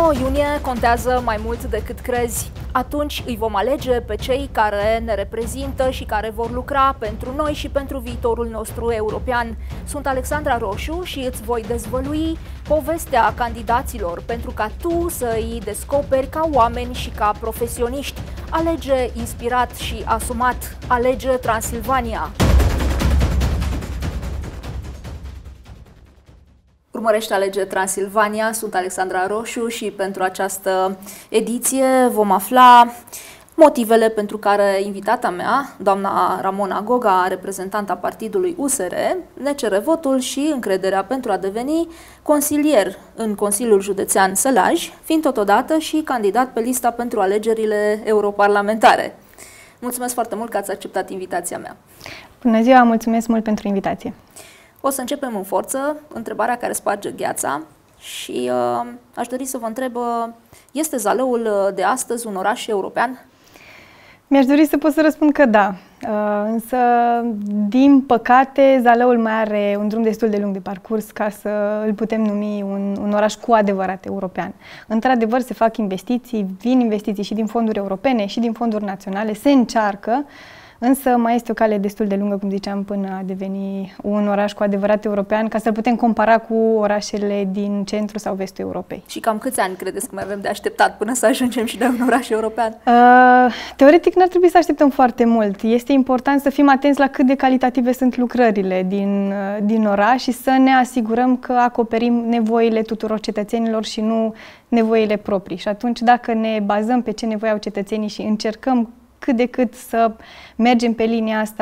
9 iunie contează mai mult decât crezi. Atunci îi vom alege pe cei care ne reprezintă și care vor lucra pentru noi și pentru viitorul nostru european. Sunt Alexandra Roșu și îți voi dezvălui povestea candidaților pentru ca tu să îi descoperi ca oameni și ca profesioniști. Alege inspirat și asumat. Alege Transilvania. Urmărește Alege Transilvania, sunt Alexandra Roșu și pentru această ediție vom afla motivele pentru care invitata mea, doamna Ramona Goga, reprezentanta partidului USR, ne cere votul și încrederea pentru a deveni consilier în Consiliul Județean Sălaj, fiind totodată și candidat pe lista pentru alegerile europarlamentare. Mulțumesc foarte mult că ați acceptat invitația mea. Bună ziua, mulțumesc mult pentru invitație. O să începem în forță, întrebarea care sparge gheața și aș dori să vă întreb, este Zalăul de astăzi un oraș european? Mi-aș dori să pot să răspund că da, însă din păcate Zalăul mai are un drum destul de lung de parcurs ca să îl putem numi un oraș cu adevărat european. Într-adevăr se fac investiții, vin investiții și din fonduri europene și din fonduri naționale, se încearcă, însă mai este o cale destul de lungă, cum ziceam, până a deveni un oraș cu adevărat european, ca să-l putem compara cu orașele din centrul sau vestul Europei. Și cam câți ani credeți că mai avem de așteptat până să ajungem și de un oraș european? Teoretic n-ar trebui să așteptăm foarte mult. Este important să fim atenți la cât de calitative sunt lucrările din oraș și să ne asigurăm că acoperim nevoile tuturor cetățenilor și nu nevoile proprii. Și atunci, dacă ne bazăm pe ce nevoie au cetățenii și încercăm cât de cât să mergem pe linia asta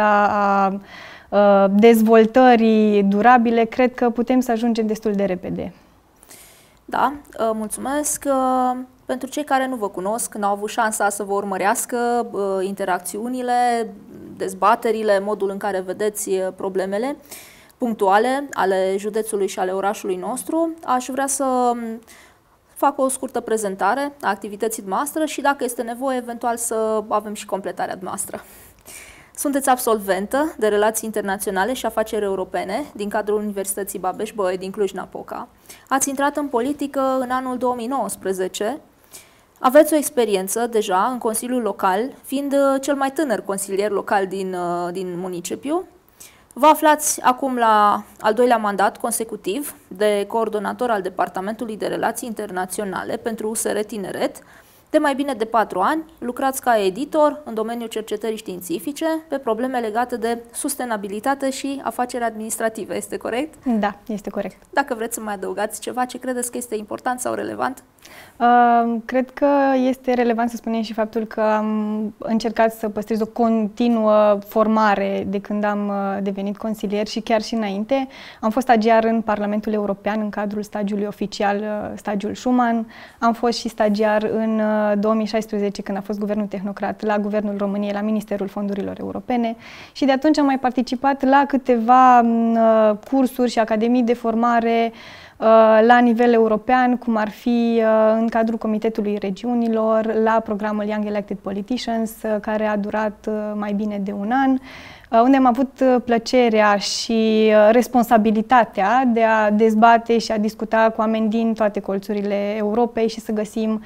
a dezvoltării durabile, cred că putem să ajungem destul de repede. Da, mulțumesc. Pentru cei care nu vă cunosc, n-au avut șansa să vă urmărească interacțiunile, dezbaterile, modul în care vedeți problemele punctuale ale județului și ale orașului nostru, aș vrea să fac o scurtă prezentare a activității noastre și, dacă este nevoie, eventual să avem și completarea noastră. Sunteți absolventă de Relații Internaționale și Afaceri Europene din cadrul Universității Babeș-Bolyai din Cluj-Napoca. Ați intrat în politică în anul 2019. Aveți o experiență deja în Consiliul Local, fiind cel mai tânăr consilier local din municipiu. Vă aflați acum la al doilea mandat consecutiv de coordonator al Departamentului de Relații Internaționale pentru USR Tineret. De mai bine de 4 ani lucrați ca editor în domeniul cercetării științifice pe probleme legate de sustenabilitate și afaceri administrative. Este corect? Da, este corect. Dacă vreți să mai adăugați ceva, ce credeți că este important sau relevant? Cred că este relevant să spunem și faptul că am încercat să păstrez o continuă formare de când am devenit consilier și chiar și înainte. Am fost stagiar în Parlamentul European în cadrul stagiului oficial, stagiul Schuman. Am fost și stagiar în 2016, când a fost guvernul tehnocrat, la Guvernul României, la Ministerul Fondurilor Europene, și de atunci am mai participat la câteva cursuri și academii de formare la nivel european, cum ar fi în cadrul Comitetului Regiunilor, la programul Young Elected Politicians, care a durat mai bine de un an, unde am avut plăcerea și responsabilitatea de a dezbate și a discuta cu oameni din toate colțurile Europei și să găsim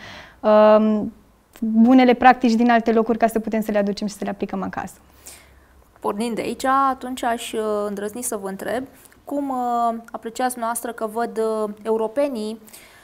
bunele practici din alte locuri ca să putem să le aducem și să le aplicăm acasă. Pornind de aici, atunci aș îndrăzni să vă întreb cum apreciați noastră că văd europenii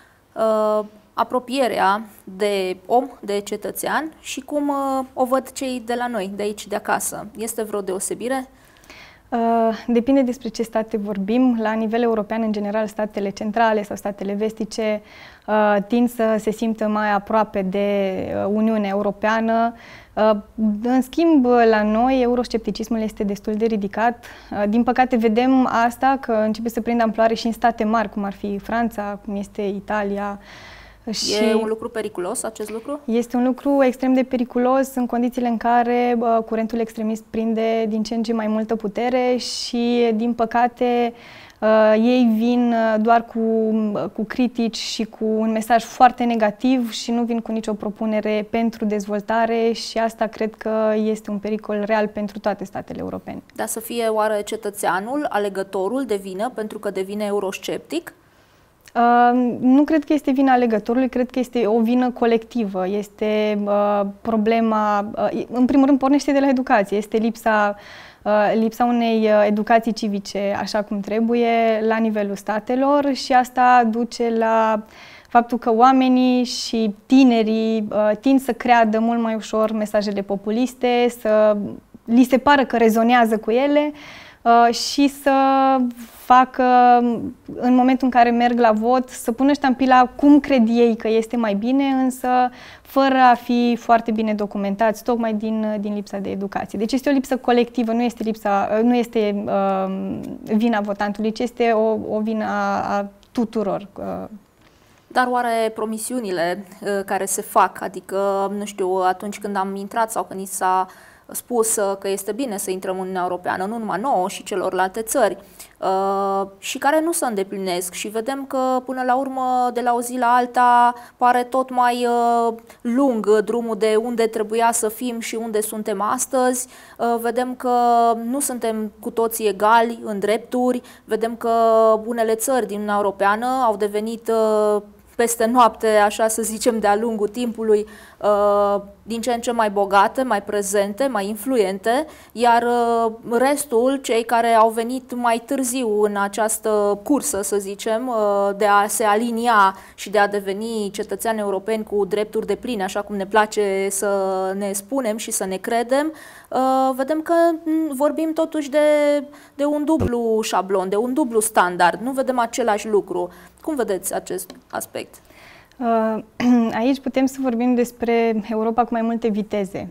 apropierea de om, de cetățean, și cum o văd cei de la noi, de aici, de acasă. Este vreo deosebire? Depinde despre ce state vorbim. La nivel european, în general, statele centrale sau statele vestice tind să se simtă mai aproape de Uniunea Europeană. În schimb, la noi, euroscepticismul este destul de ridicat. Din păcate, vedem asta, că începe să prindă amploare și în state mari, cum ar fi Franța, cum este Italia. E un lucru periculos, acest lucru? Este un lucru extrem de periculos în condițiile în care curentul extremist prinde din ce în ce mai multă putere și, din păcate, ei vin doar cu critici și cu un mesaj foarte negativ și nu vin cu nicio propunere pentru dezvoltare, și asta cred că este un pericol real pentru toate statele europene. Dar să fie oare cetățeanul, alegătorul, de vină pentru că devine eurosceptic? Nu cred că este vina alegătorului, cred că este o vină colectivă. Este problema, în primul rând, pornește de la educație. Este lipsa unei educații civice așa cum trebuie la nivelul statelor și asta duce la faptul că oamenii și tinerii tind să creadă mult mai ușor mesajele populiste, să li se pară că rezonează cu ele și să facă, în momentul în care merg la vot, să pună ștampila cum cred ei că este mai bine, însă fără a fi foarte bine documentați, tocmai din lipsa de educație. Deci este o lipsă colectivă, nu este vina votantului, ci este o vină a tuturor. Dar oare promisiunile care se fac, adică, nu știu, atunci când am intrat sau când ni s-a spus că este bine să intrăm în Uniunea Europeană, nu numai nouă și celorlalte țări, și care nu se îndeplinesc și vedem că până la urmă, de la o zi la alta, pare tot mai lung drumul de unde trebuia să fim și unde suntem astăzi. Vedem că nu suntem cu toții egali în drepturi, vedem că unele țări din Uniunea Europeană au devenit peste noapte, așa să zicem, de-a lungul timpului, din ce în ce mai bogate, mai prezente, mai influente, iar restul, cei care au venit mai târziu în această cursă, să zicem, de a se alinia și de a deveni cetățeni europeni cu drepturi depline, așa cum ne place să ne spunem și să ne credem, vedem că vorbim totuși de un dublu șablon, de un dublu standard, nu vedem același lucru. Cum vedeți acest aspect? Aici putem să vorbim despre Europa cu mai multe viteze.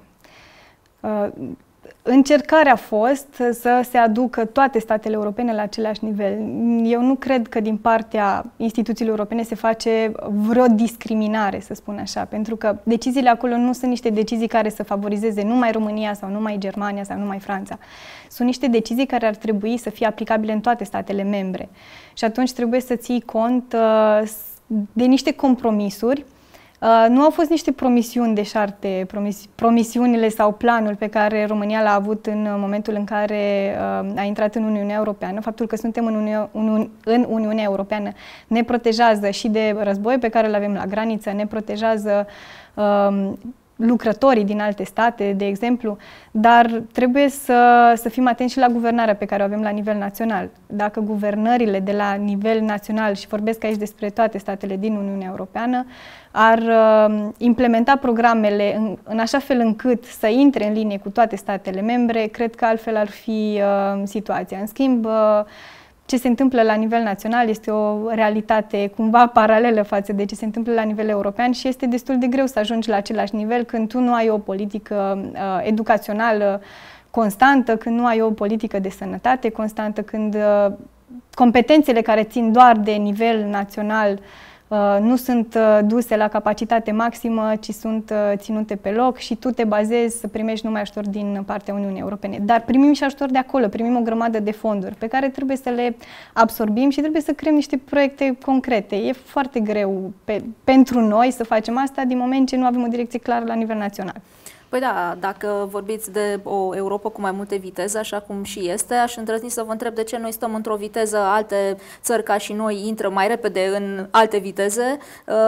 Încercarea a fost să se aducă toate statele europene la același nivel. Eu nu cred că din partea instituțiilor europene se face vreo discriminare, să spun așa, pentru că deciziile acolo nu sunt niște decizii care să favorizeze numai România sau numai Germania sau numai Franța. Sunt niște decizii care ar trebui să fie aplicabile în toate statele membre. Și atunci trebuie să ții cont de niște compromisuri. Nu au fost niște promisiuni deșarte, promisiunile sau planul pe care România l-a avut în momentul în care a intrat în Uniunea Europeană. Faptul că suntem în Uniunea Europeană ne protejează și de război pe care îl avem la graniță, ne protejează lucrătorii din alte state, de exemplu, dar trebuie să fim atenți și la guvernarea pe care o avem la nivel național. Dacă guvernările de la nivel național, și vorbesc aici despre toate statele din Uniunea Europeană, ar implementa programele în așa fel încât să intre în linie cu toate statele membre, cred că altfel ar fi situația. În schimb, ce se întâmplă la nivel național este o realitate cumva paralelă față de ce se întâmplă la nivel european și este destul de greu să ajungi la același nivel când tu nu ai o politică educațională constantă, când nu ai o politică de sănătate constantă, când competențele care țin doar de nivel național nu sunt duse la capacitate maximă, ci sunt ținute pe loc și tu te bazezi să primești numai ajutor din partea Uniunii Europene. Dar primim și ajutor de acolo, primim o grămadă de fonduri pe care trebuie să le absorbim și trebuie să creăm niște proiecte concrete. E foarte greu pentru noi să facem asta din moment ce nu avem o direcție clară la nivel național. Păi da, dacă vorbiți de o Europa cu mai multe viteze, așa cum și este, aș îndrăzni să vă întreb de ce noi stăm într-o viteză, alte țări ca și noi intră mai repede în alte viteze,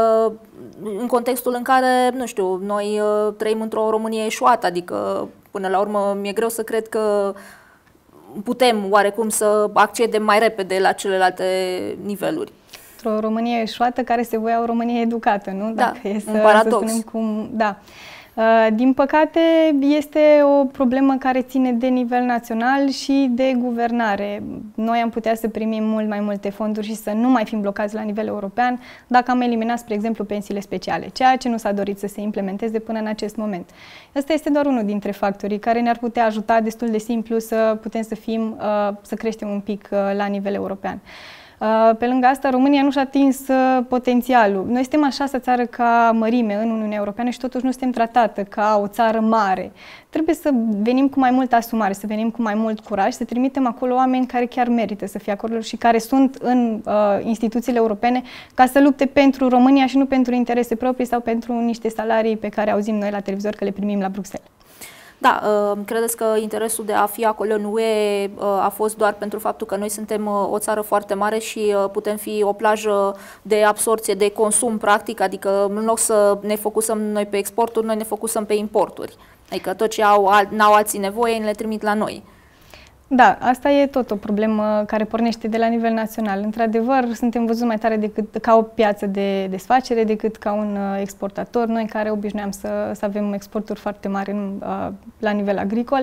în contextul în care, nu știu, noi trăim într-o Românie eșuată, adică până la urmă mi-e greu să cred că putem oarecum să accedem mai repede la celelalte niveluri. Într-o Românie eșuată care se voia o Românie educată, nu? Da, un paradox. Da. Din păcate, este o problemă care ține de nivel național și de guvernare. Noi am putea să primim mult mai multe fonduri și să nu mai fim blocați la nivel european dacă am eliminat, spre exemplu, pensiile speciale, ceea ce nu s-a dorit să se implementeze până în acest moment. Ăsta este doar unul dintre factorii care ne-ar putea ajuta destul de simplu să putem să creștem un pic la nivel european. Pe lângă asta, România nu și-a atins potențialul. Noi suntem a șasea țară ca mărime în Uniunea Europeană și totuși nu suntem tratată ca o țară mare. Trebuie să venim cu mai multă asumare, să venim cu mai mult curaj, să trimitem acolo oameni care chiar merită să fie acolo și care sunt în instituțiile europene ca să lupte pentru România și nu pentru interese proprii sau pentru niște salarii pe care auzim noi la televizor că le primim la Bruxelles. Da, credeți că interesul de a fi acolo în UE a fost doar pentru faptul că noi suntem o țară foarte mare și putem fi o plajă de absorție, de consum, practic, adică în loc să ne focusăm noi pe exporturi, noi ne focusăm pe importuri. Adică tot ce n-au alții nevoie, le trimit la noi. Da, asta e tot o problemă care pornește de la nivel național. Într-adevăr, suntem văzuți mai tare ca o piață de desfacere decât ca un exportator. Noi care obișnuiam să avem exporturi foarte mari la nivel agricol.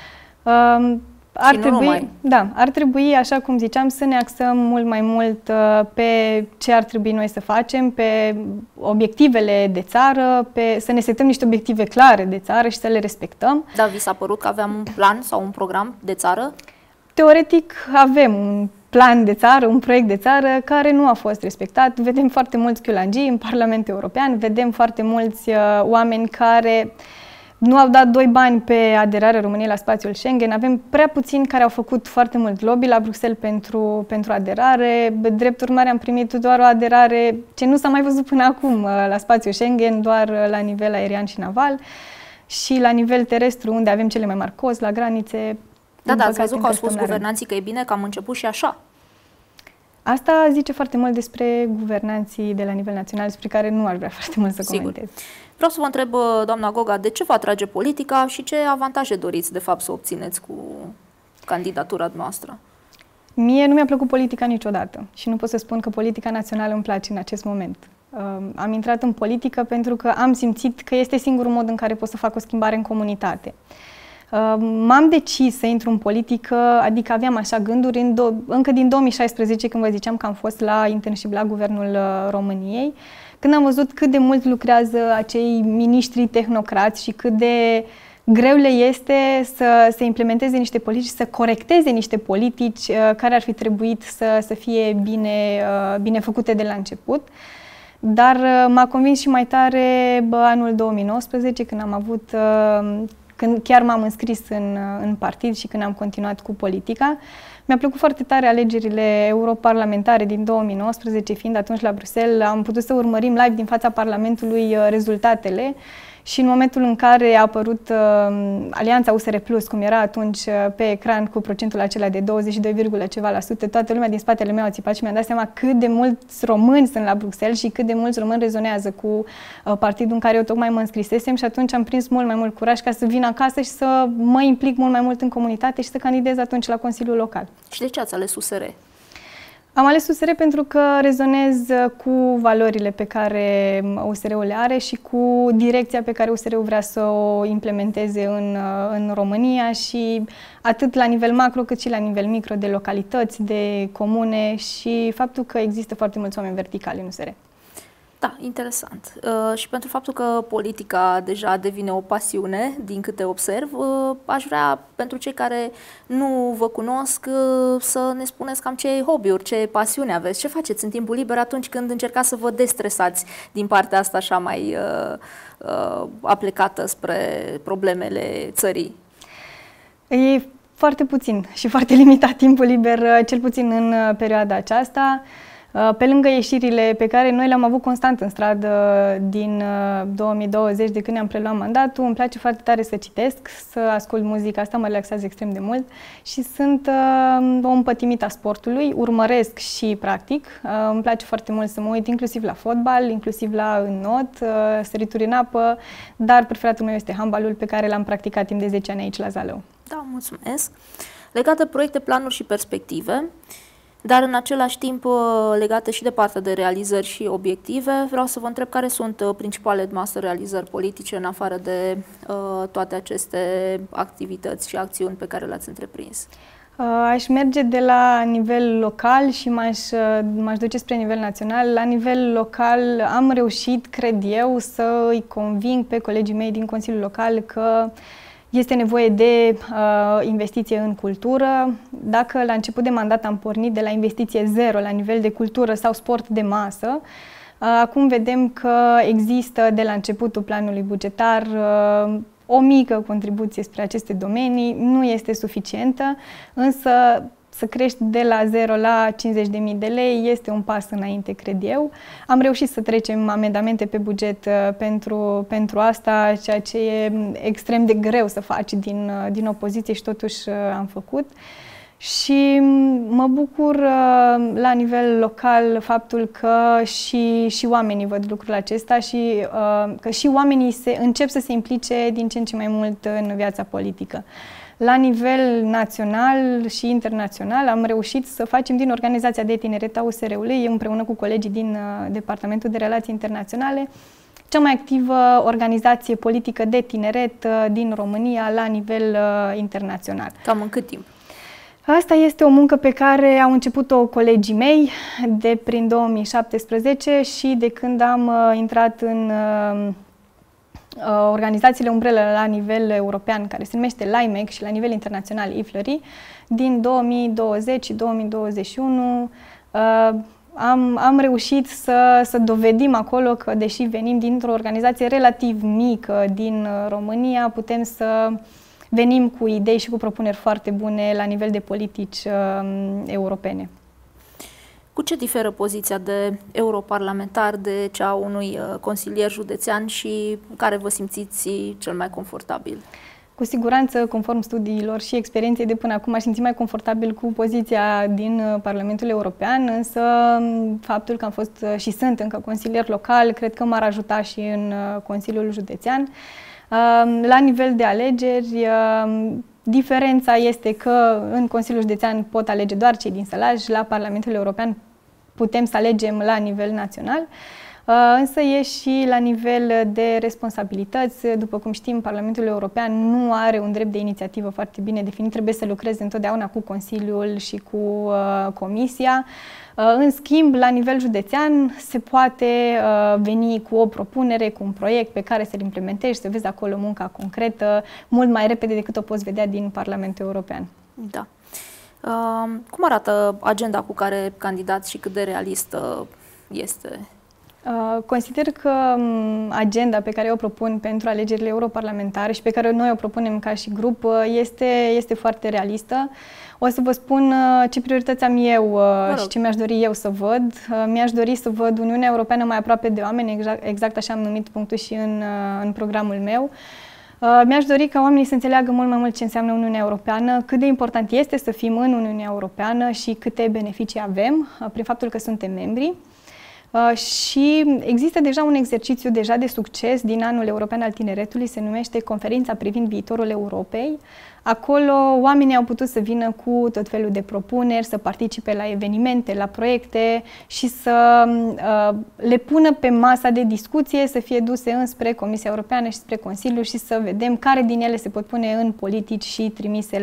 Ar trebui, așa cum ziceam, să ne axăm mult mai mult pe ce ar trebui noi să facem, pe obiectivele de țară, să ne setăm niște obiective clare de țară și să le respectăm. Da, vi s-a părut că aveam un plan sau un program de țară? Teoretic avem un plan de țară, un proiect de țară care nu a fost respectat. Vedem foarte mulți chiulangii în Parlamentul European, vedem foarte mulți oameni care nu au dat doi bani pe aderarea României la spațiul Schengen. Avem prea puțini care au făcut foarte mult lobby la Bruxelles pentru aderare. Drept urmare am primit doar o aderare ce nu s-a mai văzut până acum la spațiul Schengen, doar la nivel aerian și naval și la nivel terestru, unde avem cele mai mari cozi la granițe. Da, ați văzut că au spus guvernanții că e bine că am început și așa. Asta zice foarte mult despre guvernanții de la nivel național, despre care nu aș vrea foarte mult să comentez. Vreau să vă întreb, doamna Goga, de ce vă atrage politica și ce avantaje doriți, de fapt, să obțineți cu candidatura noastră? Mie nu mi-a plăcut politica niciodată și nu pot să spun că politica națională îmi place în acest moment. Am intrat în politică pentru că am simțit că este singurul mod în care pot să fac o schimbare în comunitate. M-am decis să intru în politică, adică aveam așa gânduri încă din 2016, când vă ziceam că am fost la internship la Guvernul României, când am văzut cât de mult lucrează acei miniștri tehnocrați și cât de greu le este să implementeze niște politici, să corecteze niște politici care ar fi trebuit să fie bine făcute de la început. Dar m-a convins și mai tare anul 2019, când chiar m-am înscris în partid și când am continuat cu politica. Mi-a plăcut foarte tare alegerile europarlamentare din 2019, fiind atunci la Bruxelles, am putut să urmărim live din fața Parlamentului rezultatele și în momentul în care a apărut Alianța USR Plus, cum era atunci pe ecran cu procentul acela de 22, ceva la sută, toată lumea din spatele meu a țipat și mi-a dat seama cât de mulți români sunt la Bruxelles și cât de mulți români rezonează cu partidul în care eu tocmai mă înscrisesem și atunci am prins mult mai mult curaj ca să vin acasă și să mă implic mult mai mult în comunitate și să candidez atunci la Consiliul Local. Și de ce ați ales USR? Am ales USR pentru că rezonez cu valorile pe care USR-ul le are și cu direcția pe care USR-ul vrea să o implementeze în România și atât la nivel macro cât și la nivel micro, de localități, de comune și faptul că există foarte mulți oameni verticali în USR. Da, interesant. Și pentru faptul că politica deja devine o pasiune, din câte observ, aș vrea, pentru cei care nu vă cunosc, să ne spuneți cam ce hobby-uri, ce pasiune aveți, ce faceți în timpul liber atunci când încercați să vă destresați din partea asta așa mai aplecată spre problemele țării. E foarte puțin și foarte limitat timpul liber, cel puțin în perioada aceasta. Pe lângă ieșirile pe care noi le-am avut constant în stradă din 2020, de când ne-am preluat mandatul, îmi place foarte tare să citesc, să ascult muzică, asta mă relaxează extrem de mult și sunt o împătimită a sportului, urmăresc și practic. Îmi place foarte mult să mă uit inclusiv la fotbal, inclusiv la înnot, sărituri în apă, dar preferatul meu este handbalul pe care l-am practicat timp de 10 ani aici la Zalău. Da, mulțumesc! Legat de proiecte, planuri și perspective, dar în același timp legate și de partea de realizări și obiective, vreau să vă întreb care sunt principalele noastre realizări politice în afară de toate aceste activități și acțiuni pe care le-ați întreprins. Aș merge de la nivel local și m-aș duce spre nivel național. La nivel local am reușit, cred eu, să îi conving pe colegii mei din Consiliul Local că este nevoie de investiție în cultură. Dacă la început de mandat am pornit de la investiție zero la nivel de cultură sau sport de masă, acum vedem că există de la începutul planului bugetar o mică contribuție spre aceste domenii, nu este suficientă, însă să crești de la 0 la 50.000 de lei este un pas înainte, cred eu. Am reușit să trecem amendamente pe buget pentru asta, ceea ce e extrem de greu să faci din opoziție și totuși am făcut. Și mă bucur la nivel local faptul că și oamenii văd lucrul acesta și că și oamenii încep să se implice din ce în ce mai mult în viața politică. La nivel național și internațional am reușit să facem din Organizația de Tineret a USR-ului, împreună cu colegii din Departamentul de Relații Internaționale, cea mai activă organizație politică de tineret din România la nivel internațional. Cam în cât timp? Asta este o muncă pe care au început-o colegii mei de prin 2017 și de când am intrat în organizațiile umbrelă la nivel european, care se numește LIMEC, și la nivel internațional IFLRI, din 2020 și 2021 am reușit să dovedim acolo că, deși venim dintr-o organizație relativ mică din România, putem să venim cu idei și cu propuneri foarte bune la nivel de politici europene. Cu ce diferă poziția de europarlamentar de cea a unui consilier județean și care vă simțiți cel mai confortabil? Cu siguranță, conform studiilor și experienței de până acum, aș simți mai confortabil cu poziția din Parlamentul European, însă faptul că am fost și sunt încă consilier local, cred că m-ar ajuta și în Consiliul Județean. La nivel de alegeri, diferența este că în Consiliul Județean pot alege doar cei din Sălaj, la Parlamentul European putem să alegem la nivel național, însă e și la nivel de responsabilități. După cum știm, Parlamentul European nu are un drept de inițiativă foarte bine definit, trebuie să lucreze întotdeauna cu Consiliul și cu Comisia. În schimb, la nivel județean se poate veni cu o propunere, cu un proiect pe care să-l implementezi, să vezi acolo munca concretă, mult mai repede decât o poți vedea din Parlamentul European. Da. Cum arată agenda cu care candidați și cât de realistă este? Consider că agenda pe care o propun pentru alegerile europarlamentare și pe care noi o propunem ca și grup este foarte realistă. O să vă spun ce priorități am eu și ce mi-aș dori eu să văd. Mi-aș dori să văd Uniunea Europeană mai aproape de oameni, exact așa am numit punctul și în programul meu. Mi-aș dori ca oamenii să înțeleagă mult mai mult ce înseamnă Uniunea Europeană, cât de important este să fim în Uniunea Europeană și câte beneficii avem prin faptul că suntem membri. Și există deja un exercițiu de succes din Anul European al Tineretului, se numește Conferința privind viitorul Europei. Acolo oamenii au putut să vină cu tot felul de propuneri, să participe la evenimente, la proiecte și să le pună pe masa de discuție, să fie duse înspre Comisia Europeană și spre Consiliu și să vedem care din ele se pot pune în politici și trimise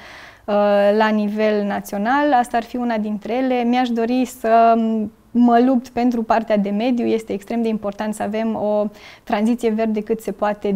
la nivel național. Asta ar fi una dintre ele. Mi-aș dori să mă lupt pentru partea de mediu. Este extrem de important să avem o tranziție verde cât se poate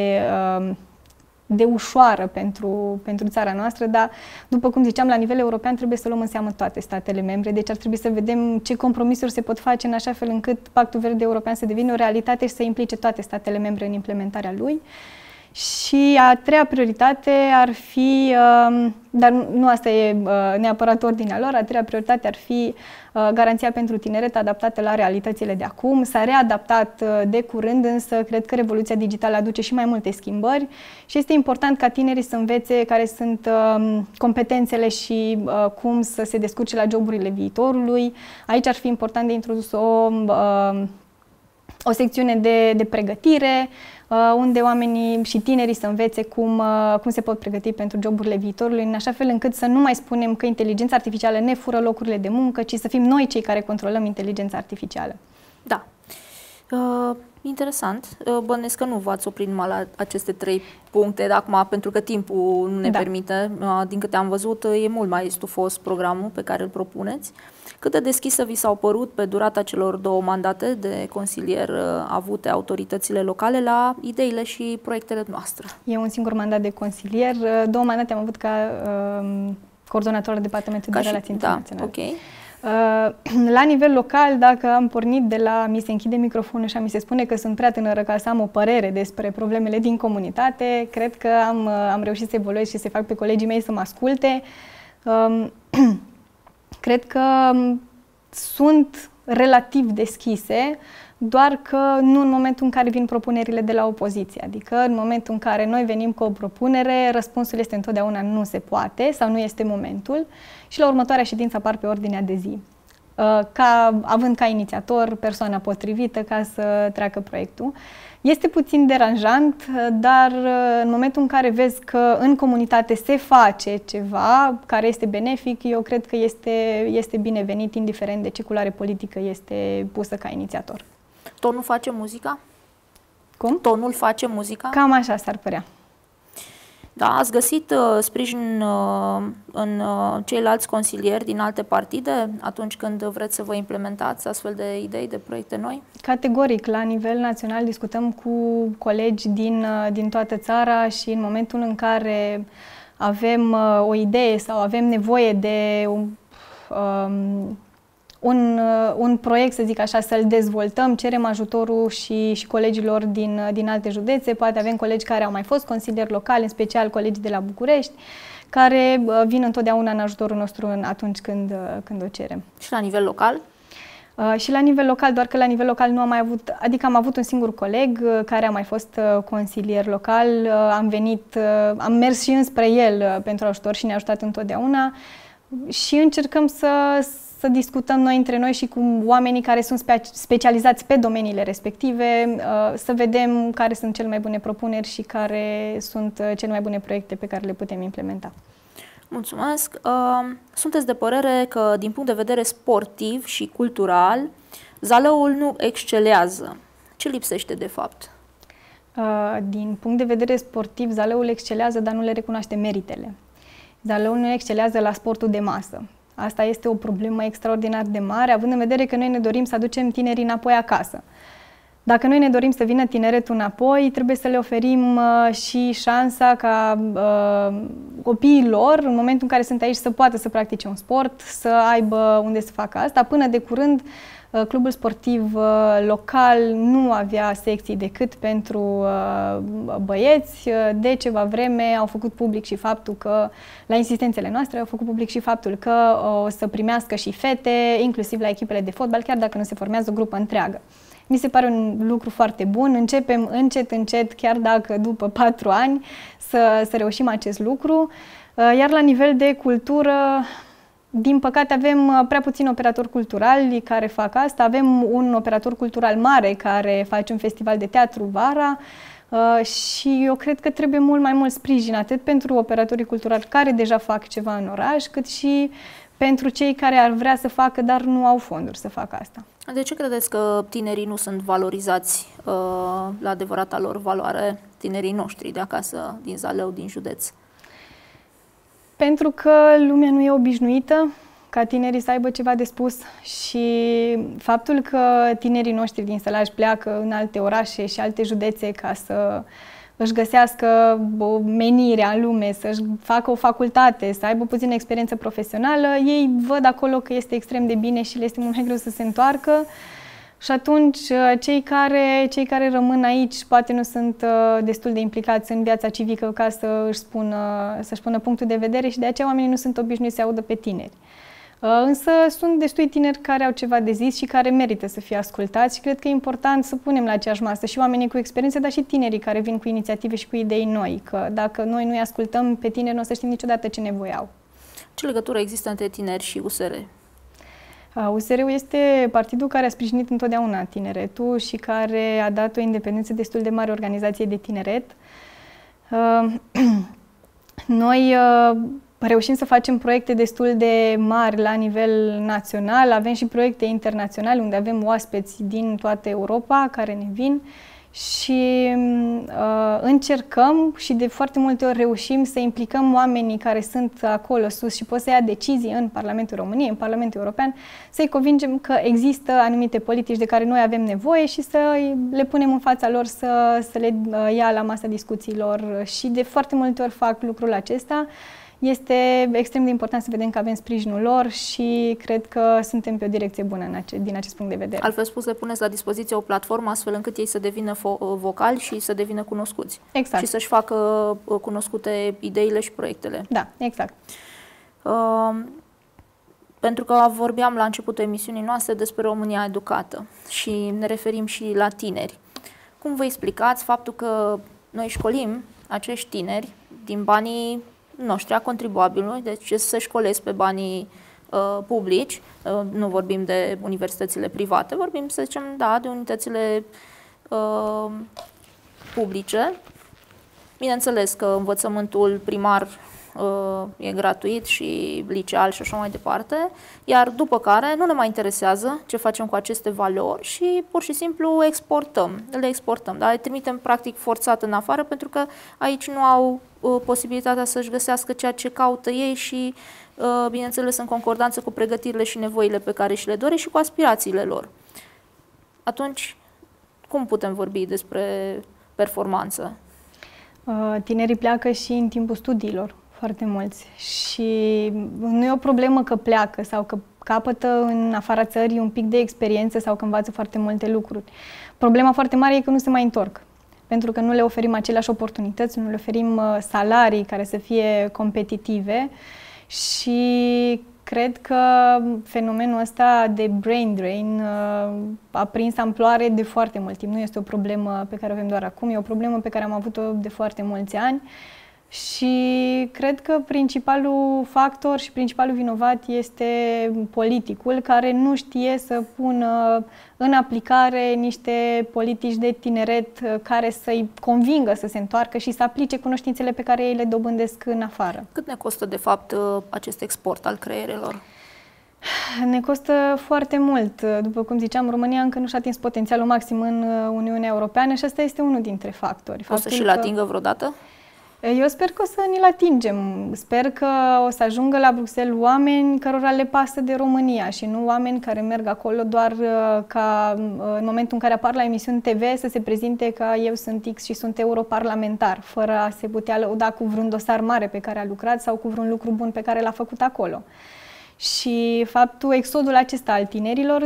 de ușoară pentru țara noastră, dar, după cum ziceam, la nivel european trebuie să luăm în seamă toate statele membre, deci ar trebui să vedem ce compromisuri se pot face în așa fel încât Pactul Verde European să devină o realitate și să implice toate statele membre în implementarea lui. Și a treia prioritate ar fi, dar nu asta e neapărat ordinea lor, a treia prioritate ar fi garanția pentru tineret adaptată la realitățile de acum. S-a readaptat de curând, însă cred că revoluția digitală aduce și mai multe schimbări și este important ca tinerii să învețe care sunt competențele și cum să se descurce la joburile viitorului. Aici ar fi important de introdus o secțiune de pregătire, unde oamenii și tinerii să învețe cum se pot pregăti pentru joburile viitorului, în așa fel încât să nu mai spunem că inteligența artificială ne fură locurile de muncă, ci să fim noi cei care controlăm inteligența artificială. Da. Interesant. Bănuiesc că nu v-ați oprit numai la aceste 3 puncte, dar acum, pentru că timpul nu ne permite, din câte am văzut, e mult mai stufos programul pe care îl propuneți. Cât de deschisă vi s-au părut pe durata celor 2 mandate de consilier avute autoritățile locale la ideile și proiectele noastre? E un singur mandat de consilier. 2 mandate am avut ca coordonator al Departamentului de Relații Internaționale. Da, ok. La nivel local, dacă am pornit de la mi se închide microfonul și mi se spune că sunt prea tânără ca să am o părere despre problemele din comunitate, cred că am reușit să evoluez și să fac pe colegii mei să mă asculte. cred că sunt relativ deschise, doar că nu în momentul în care vin propunerile de la opoziție. Adică în momentul în care noi venim cu o propunere, răspunsul este întotdeauna nu se poate sau nu este momentul și la următoarea ședință apar pe ordinea de zi, având ca inițiator persoana potrivită ca să treacă proiectul. Este puțin deranjant, dar în momentul în care vezi că în comunitate se face ceva care este benefic, eu cred că este binevenit, indiferent de ce culoare politică este pusă ca inițiator. Tonul face muzica? Cum? Tonul face muzica? Cam așa s-ar părea. Da, ați găsit sprijin în ceilalți consilieri din alte partide atunci când vreți să vă implementați astfel de idei, de proiecte noi? Categoric, la nivel național discutăm cu colegi din toată țara și în momentul în care avem o idee sau avem nevoie de un proiect, să zic așa, să-l dezvoltăm, cerem ajutorul și colegilor din alte județe. Poate avem colegi care au mai fost consilieri locali, în special colegi de la București, care vin întotdeauna în ajutorul nostru atunci când o cerem. Și la nivel local? Și la nivel local, doar că la nivel local nu am mai avut, adică am avut un singur coleg care a mai fost consilier local, am mers și înspre el pentru ajutor și ne-a ajutat întotdeauna și încercăm să discutăm noi între noi și cu oamenii care sunt specializați pe domeniile respective, să vedem care sunt cele mai bune propuneri și care sunt cele mai bune proiecte pe care le putem implementa. Mulțumesc! Sunteți de părere că, din punct de vedere sportiv și cultural, Zalăul nu excelează. Ce lipsește, de fapt? Din punct de vedere sportiv, Zalăul excelează, dar nu le recunoaște meritele. Zalăul nu excelează la sportul de masă. Asta este o problemă extraordinar de mare, având în vedere că noi ne dorim să aducem tinerii înapoi acasă. Dacă noi ne dorim să vină tineretul înapoi, trebuie să le oferim și șansa ca copiii lor, în momentul în care sunt aici, să poată să practice un sport, să aibă unde să facă asta. Până de curând, clubul sportiv local nu avea secții decât pentru băieți. De ceva vreme au făcut public și faptul că, la insistențele noastre, au făcut public și faptul că o să primească și fete, inclusiv la echipele de fotbal, chiar dacă nu se formează o grupă întreagă. Mi se pare un lucru foarte bun. Începem încet, chiar dacă după 4 ani, să reușim acest lucru. Iar la nivel de cultură, din păcate avem prea puțini operatori culturali care fac asta. Avem un operator cultural mare care face un festival de teatru vara și eu cred că trebuie mult mai mult sprijin, atât pentru operatorii culturali care deja fac ceva în oraș, cât și pentru cei care ar vrea să facă, dar nu au fonduri să facă asta. De ce credeți că tinerii nu sunt valorizați la adevărata lor valoare, tinerii noștri de acasă, din Zalău, din județ? Pentru că lumea nu e obișnuită ca tinerii să aibă ceva de spus și faptul că tinerii noștri din Sălaj pleacă în alte orașe și alte județe ca să își găsească o menire în lume, să-și facă o facultate, să aibă puțină experiență profesională, ei văd acolo că este extrem de bine și le este mult mai greu să se întoarcă. Și atunci cei care rămân aici poate nu sunt destul de implicați în viața civică ca să-și spună punctul de vedere și de aceea oamenii nu sunt obișnuiți să audă pe tineri. Însă sunt destui tineri care au ceva de zis și care merită să fie ascultați și cred că e important să punem la aceeași masă și oamenii cu experiență, dar și tinerii care vin cu inițiative și cu idei noi, că dacă noi nu-i ascultăm pe tineri, nu o să știm niciodată ce nevoie au. Ce legătură există între tineri și USR? USR-ul este partidul care a sprijinit întotdeauna tineretul și care a dat o independență destul de mare organizației de tineret. Noi reușim să facem proiecte destul de mari la nivel național, avem și proiecte internaționale unde avem oaspeți din toată Europa care ne vin și încercăm și de foarte multe ori reușim să implicăm oamenii care sunt acolo sus și pot să ia decizii în Parlamentul României, în Parlamentul European, să-i convingem că există anumite politici de care noi avem nevoie și să le punem în fața lor să le ia la masa discuțiilor și de foarte multe ori fac lucrul acesta. Este extrem de important să vedem că avem sprijinul lor și cred că suntem pe o direcție bună din acest punct de vedere. Altfel spus, le puneți la dispoziție o platformă astfel încât ei să devină vocali și să devină cunoscuți. Exact. Și să-și facă cunoscute ideile și proiectele. Da, exact. pentru că vorbeam la începutul emisiunii noastre despre România educată și ne referim și la tineri. Cum vă explicați faptul că noi școlim acești tineri din banii noștri, a contribuabilului, deci se școlesc pe banii publici, nu vorbim de universitățile private, vorbim, să zicem, da, de unitățile publice. Bineînțeles că învățământul primar e gratuit și liceal și așa mai departe, iar după care nu ne mai interesează ce facem cu aceste valori și pur și simplu le exportăm, da? Le trimitem practic forțat în afară pentru că aici nu au posibilitatea să-și găsească ceea ce caută ei și, bineînțeles, în concordanță cu pregătirile și nevoile pe care și le doresc și cu aspirațiile lor. Atunci, cum putem vorbi despre performanță? Tinerii pleacă și în timpul studiilor, foarte mulți. Și nu e o problemă că pleacă sau că capătă în afara țării un pic de experiență sau că învață foarte multe lucruri. Problema foarte mare e că nu se mai întorc. Pentru că nu le oferim aceleași oportunități, nu le oferim salarii care să fie competitive și cred că fenomenul ăsta de brain drain a prins amploare de foarte mult timp. Nu este o problemă pe care o avem doar acum, e o problemă pe care am avut-o de foarte mulți ani și cred că principalul factor și principalul vinovat este politicul, care nu știe să pună în aplicare niște politici de tineret care să-i convingă să se întoarcă și să aplice cunoștințele pe care ei le dobândesc în afară. Cât ne costă, de fapt, acest export al creierelor? Ne costă foarte mult. După cum ziceam, România încă nu și-a atins potențialul maxim în Uniunea Europeană și asta este unul dintre factori. O să și-l atingă vreodată? Eu sper că o să ne-l atingem. Sper că o să ajungă la Bruxelles oameni cărora le pasă de România și nu oameni care merg acolo doar ca în momentul în care apar la emisiuni TV să se prezinte ca eu sunt X și sunt europarlamentar, fără a se putea lăuda cu vreun dosar mare pe care a lucrat sau cu vreun lucru bun pe care l-a făcut acolo. Și faptul, exodul acesta al tinerilor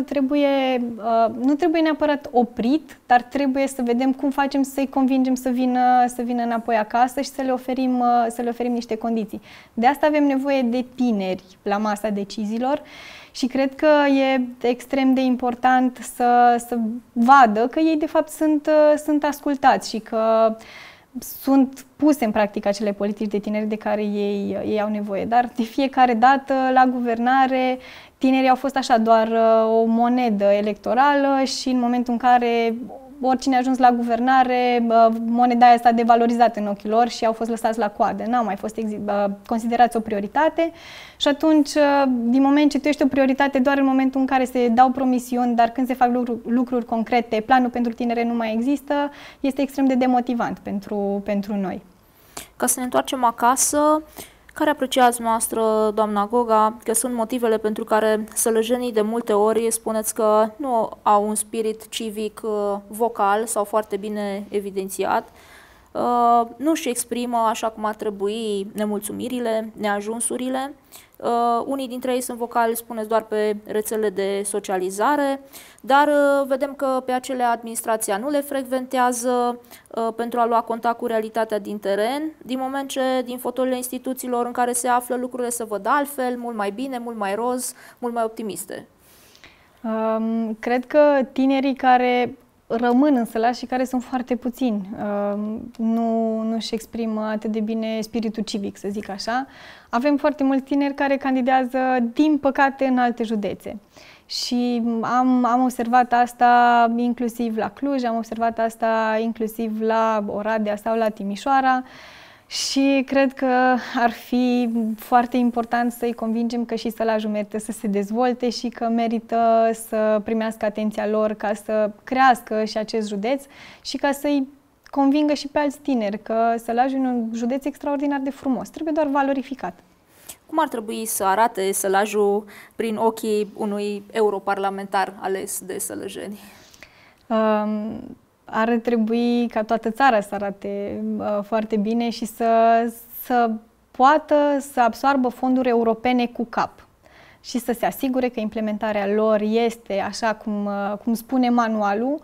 nu trebuie neapărat oprit, dar trebuie să vedem cum facem să-i convingem să vină înapoi acasă și să le oferim niște condiții. De asta avem nevoie de tineri la masa deciziilor și cred că e extrem de important să vadă că ei de fapt sunt ascultați și că sunt puse în practică acele politici de tineri de care ei au nevoie. Dar de fiecare dată la guvernare tinerii au fost așa doar o monedă electorală și în momentul în care oricine a ajuns la guvernare, moneda aia s-a devalorizat în ochii lor și au fost lăsați la coadă. N-au mai fost considerați o prioritate și atunci, din moment ce tu ești o prioritate doar în momentul în care se dau promisiuni, dar când se fac lucruri concrete, planul pentru tinere nu mai există, este extrem de demotivant pentru noi. Ca să ne întoarcem acasă, care apreciați noastră, doamna Goga, că sunt motivele pentru care sălăjenii de multe ori spuneți că nu au un spirit civic vocal sau foarte bine evidențiat, nu își exprimă așa cum ar trebui nemulțumirile, neajunsurile. Unii dintre ei sunt vocali, spuneți, doar pe rețele de socializare, dar vedem că pe acele administrația nu le frecventează pentru a lua contact cu realitatea din teren, din moment ce din fotolile instituțiilor în care se află lucrurile se văd altfel, mult mai bine, mult mai roz, mult mai optimiste. Cred că tinerii care rămân în sălași și care sunt foarte puțini. Nu își exprimă atât de bine spiritul civic, să zic așa. Avem foarte mulți tineri care candidează, din păcate, în alte județe. Și am observat asta inclusiv la Cluj, am observat asta inclusiv la Oradea sau la Timișoara. Și cred că ar fi foarte important să-i convingem că și sălajul merită să se dezvolte și că merită să primească atenția lor ca să crească și acest județ și ca să-i convingă și pe alți tineri că Sălajul e un județ extraordinar de frumos, trebuie doar valorificat. Cum ar trebui să arate Sălajul prin ochii unui europarlamentar ales de sălăjeni? Ar trebui ca toată țara să arate foarte bine și să poată să absoarbă fonduri europene cu cap și să se asigure că implementarea lor este așa cum spune manualul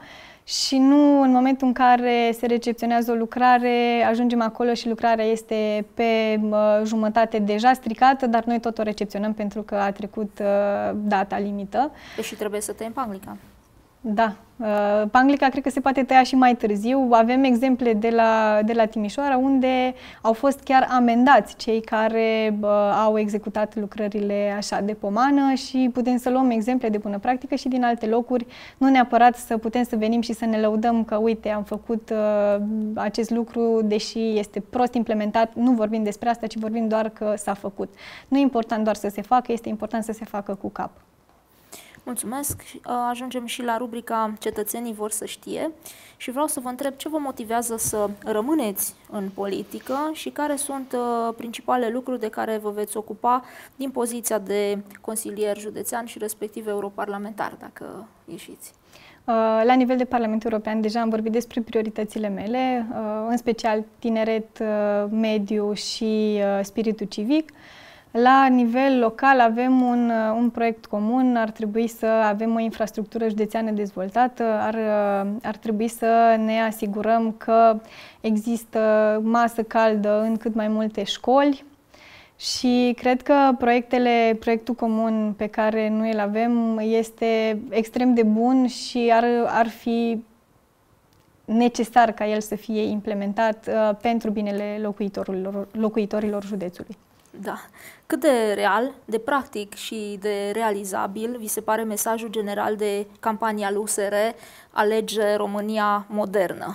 și nu în momentul în care se recepționează o lucrare, ajungem acolo și lucrarea este pe jumătate deja stricată, dar noi tot o recepționăm pentru că a trecut data limită. Și trebuie să tăiem panglica. Da. Panglica cred că se poate tăia și mai târziu. Avem exemple de la Timișoara unde au fost chiar amendați cei care au executat lucrările așa de pomană și putem să luăm exemple de bună practică și din alte locuri, nu neapărat să putem să venim și să ne lăudăm că uite, am făcut acest lucru, deși este prost implementat, nu vorbim despre asta, ci vorbim doar că s-a făcut. Nu e important doar să se facă, este important să se facă cu cap. Mulțumesc. Ajungem și la rubrica Cetățenii vor să știe și vreau să vă întreb ce vă motivează să rămâneți în politică și care sunt principalele lucruri de care vă veți ocupa din poziția de consilier județean și respectiv europarlamentar, dacă ieșiți. La nivel de Parlament European deja am vorbit despre prioritățile mele, în special tineret, mediu și spiritul civic. La nivel local avem un proiect comun, ar trebui să avem o infrastructură județeană dezvoltată, ar trebui să ne asigurăm că există masă caldă în cât mai multe școli și cred că proiectul comun pe care noi îl avem este extrem de bun și ar fi necesar ca el să fie implementat pentru binele locuitorilor județului. Da. Cât de real, de practic și de realizabil vi se pare mesajul general de campania lui USR Alege România Modernă?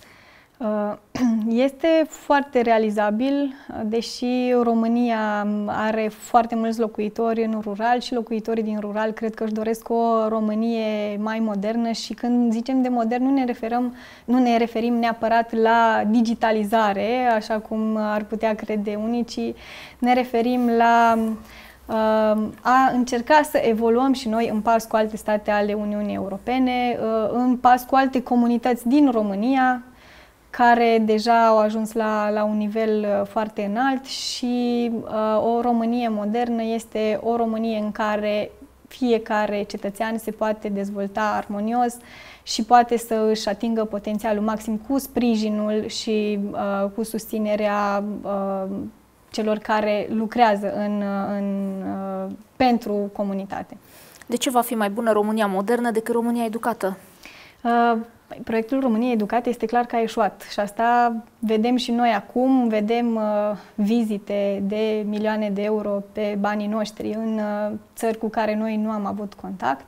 Este foarte realizabil, deși România are foarte mulți locuitori în rural și locuitorii din rural cred că își doresc o Românie mai modernă și când zicem de modern nu ne referim neapărat la digitalizare, așa cum ar putea crede unii, ci ne referim la a încerca să evoluăm și noi în pas cu alte state ale Uniunii Europene, în pas cu alte comunități din România, care deja au ajuns la un nivel foarte înalt și o Românie modernă este o Românie în care fiecare cetățean se poate dezvolta armonios și poate să își atingă potențialul maxim cu sprijinul și cu susținerea celor care lucrează pentru comunitate. De ce va fi mai bună România modernă decât România educată? Proiectul România Educată este clar că a eșuat și asta vedem și noi acum, vedem vizite de milioane de euro pe banii noștri în țări cu care noi nu am avut contact.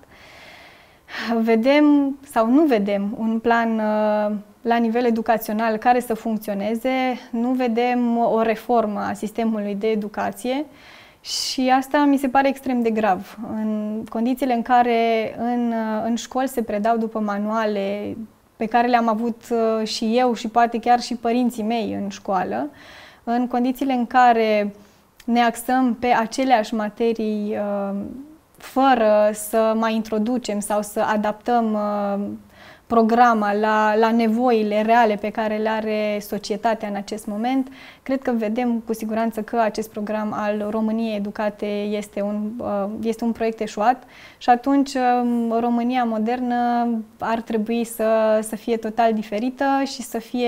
Vedem sau nu vedem un plan la nivel educațional care să funcționeze, nu vedem o reformă a sistemului de educație. Și asta mi se pare extrem de grav. În condițiile în care în școli se predau după manuale pe care le-am avut și eu și poate chiar și părinții mei în școală, în condițiile în care ne axăm pe aceleași materii fără să mai introducem sau să adaptăm programa la nevoile reale pe care le are societatea în acest moment, cred că vedem cu siguranță că acest program al României Educate este un proiect eșuat și atunci România modernă ar trebui să fie total diferită și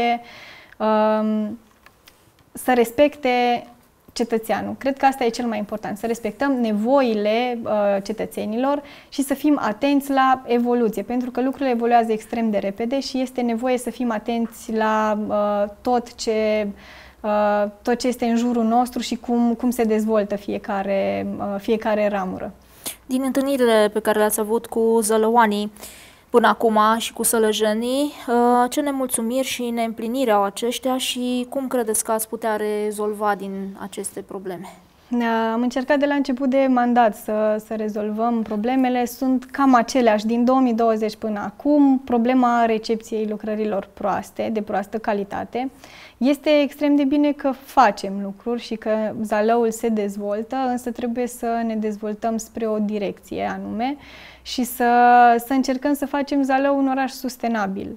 să respecte cetățeanul. Cred că asta e cel mai important, să respectăm nevoile cetățenilor și să fim atenți la evoluție, pentru că lucrurile evoluează extrem de repede și este nevoie să fim atenți la tot ce este în jurul nostru și cum se dezvoltă fiecare ramură. Din întâlnirile pe care le-ați avut cu zălăoanii până acum și cu sălăjenii, ce nemulțumiri și neîmpliniri au aceștia și cum credeți că ați putea rezolva din aceste probleme? Am încercat de la început de mandat să rezolvăm problemele. Sunt cam aceleași din 2020 până acum. Problema recepției lucrărilor proaste, de proastă calitate. Este extrem de bine că facem lucruri și că Zalăul se dezvoltă, însă trebuie să ne dezvoltăm spre o direcție anume și să încercăm să facem Zalău un oraș sustenabil.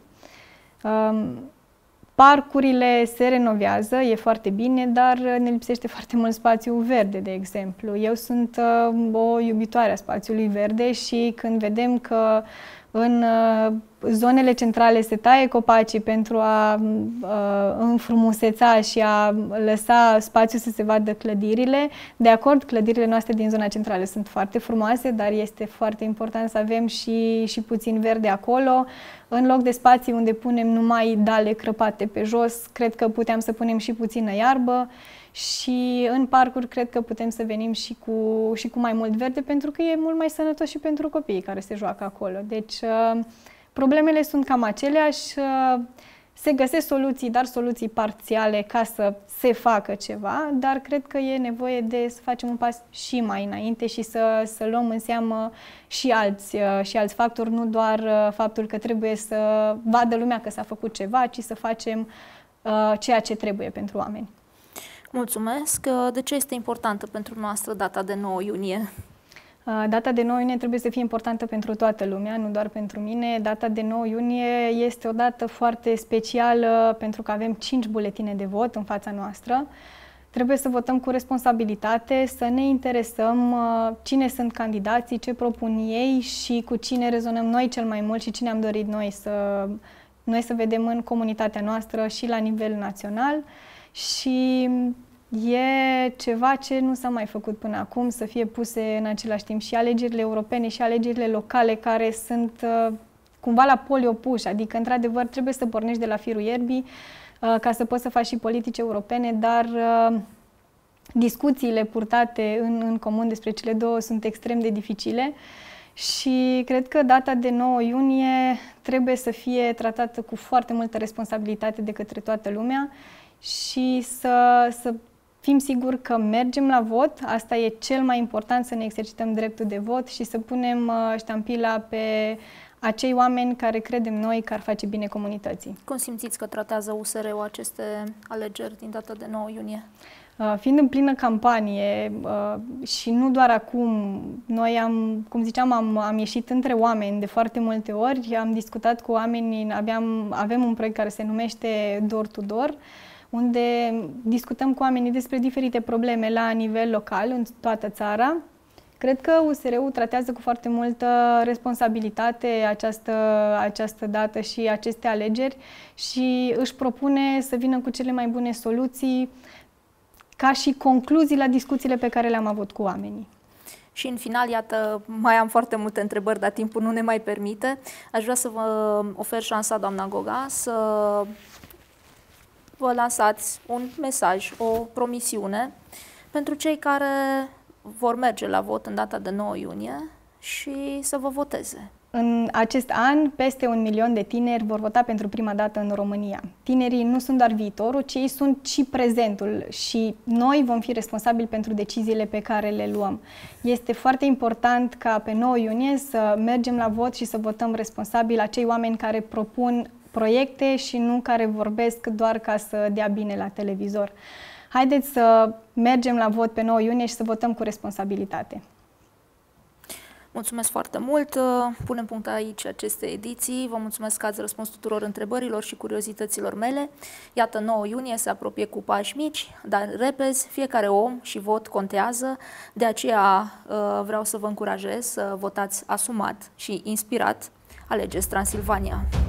Parcurile se renovează, e foarte bine, dar ne lipsește foarte mult spațiu verde, de exemplu. Eu sunt o iubitoare a spațiului verde și când vedem că În zonele centrale se taie copacii pentru a înfrumuseța și a lăsa spațiu să se vadă clădirile. De acord, clădirile noastre din zona centrală sunt foarte frumoase, dar este foarte important să avem și puțin verde acolo. În loc de spații unde punem numai dale crăpate pe jos, cred că puteam să punem și puțină iarbă. Și în parcuri cred că putem să venim și cu mai mult verde, pentru că e mult mai sănătos și pentru copiii care se joacă acolo. Deci problemele sunt cam aceleași, se găsesc soluții, dar soluții parțiale ca să se facă ceva, dar cred că e nevoie de să facem un pas și mai înainte și să luăm în seamă și alți factori, nu doar faptul că trebuie să vadă lumea că s-a făcut ceva, ci să facem ceea ce trebuie pentru oameni. Mulțumesc! De ce este importantă pentru noastră data de 9 iunie? Data de 9 iunie trebuie să fie importantă pentru toată lumea, nu doar pentru mine. Data de 9 iunie este o dată foarte specială pentru că avem 5 buletine de vot în fața noastră. Trebuie să votăm cu responsabilitate, să ne interesăm cine sunt candidații, ce propun ei și cu cine rezonăm noi cel mai mult și cine am dorit noi să vedem în comunitatea noastră și la nivel național. Și e ceva ce nu s-a mai făcut până acum, să fie puse în același timp și alegerile europene și alegerile locale, care sunt cumva la poli opuși, adică într-adevăr trebuie să pornești de la firul ierbii ca să poți să faci și politici europene, dar discuțiile purtate în comun despre cele două sunt extrem de dificile. Și cred că data de 9 iunie trebuie să fie tratată cu foarte multă responsabilitate de către toată lumea și să fim siguri că mergem la vot. Asta e cel mai important, să ne exercităm dreptul de vot și să punem ștampila pe acei oameni care credem noi că ar face bine comunității. Cum simțiți că tratează USR-ul aceste alegeri din data de 9 iunie? Fiind în plină campanie și nu doar acum, noi cum ziceam, am ieșit între oameni de foarte multe ori, am discutat cu oamenii, avem un proiect care se numește Door to Door, unde discutăm cu oamenii despre diferite probleme la nivel local, în toată țara. Cred că USR-ul tratează cu foarte multă responsabilitate această dată și aceste alegeri și își propune să vină cu cele mai bune soluții ca și concluzii la discuțiile pe care le-am avut cu oamenii. Și în final, iată, mai am foarte multe întrebări, dar timpul nu ne mai permite. Aș vrea să vă ofer șansa, doamna Goga, să vă lansați un mesaj, o promisiune pentru cei care vor merge la vot în data de 9 iunie și să vă voteze. În acest an, peste 1 milion de tineri vor vota pentru prima dată în România. Tinerii nu sunt doar viitorul, ci ei sunt și prezentul și noi vom fi responsabili pentru deciziile pe care le luăm. Este foarte important ca pe 9 iunie să mergem la vot și să votăm responsabil acei oameni care propun proiecte și nu care vorbesc doar ca să dea bine la televizor. Haideți să mergem la vot pe 9 iunie și să votăm cu responsabilitate. Mulțumesc foarte mult! Punem punct aici acestei ediții. Vă mulțumesc că ați răspuns tuturor întrebărilor și curiozităților mele. Iată, 9 iunie se apropie cu pași mici, dar repezi, fiecare om și vot contează. De aceea vreau să vă încurajez să votați asumat și inspirat. Alegeți Transilvania!